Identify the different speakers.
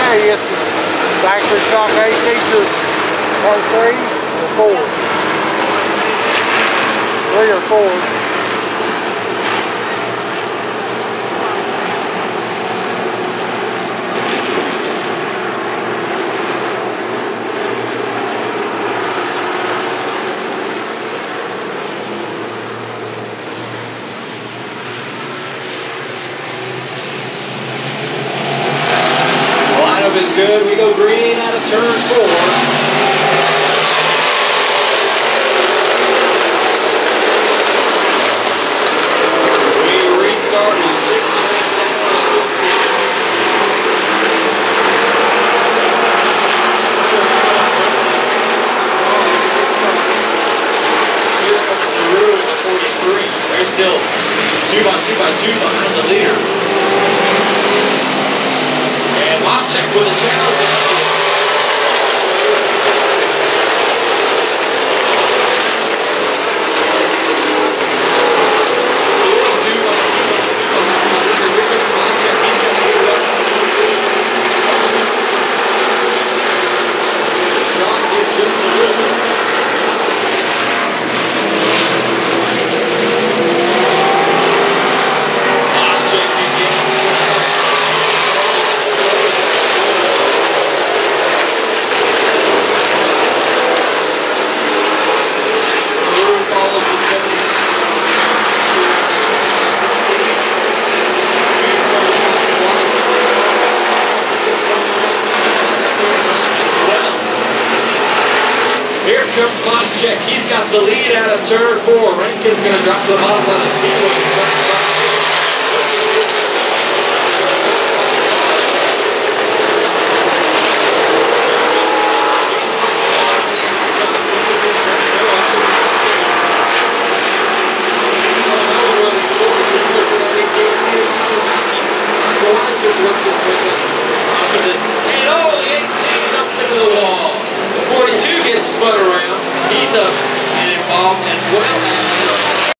Speaker 1: Hey, this is factory stock A feature part 3 or 4. 3 or 4.
Speaker 2: Is good. We go green out of turn 4. We restart with 6 laps down to 15. Here comes the rule at 43. There's still 2 by 2 behind the leader. Moscheck with a challenge. Still 2 on 2 behind the leader. Here comes Moscheck. He's going to get it up on 23. Strong did just a little bit. Moscheck again. Here comes Moscheck. He's got the lead out of turn 4. Rankin's going to drop to the bottom of the speedway. And oh, the 18 up into the wall. The 42 gets spun around. He's up and involved as well.